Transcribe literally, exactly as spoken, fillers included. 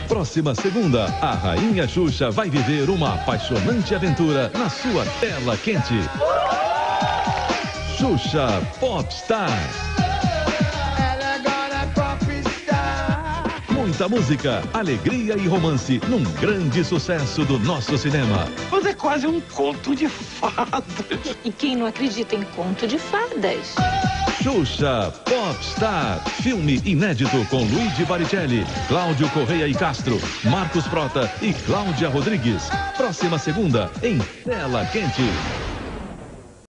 Próxima segunda, a Rainha Xuxa vai viver uma apaixonante aventura na sua tela quente. Xuxa Popstar. Muita música, alegria e romance num grande sucesso do nosso cinema. Mas é quase um conto de fadas. E quem não acredita em conto de fadas? Xuxa Popstar. Filme inédito com Luigi Baricelli, Cláudio Correia e Castro, Marcos Prota e Cláudia Rodrigues. Próxima segunda, em Tela Quente.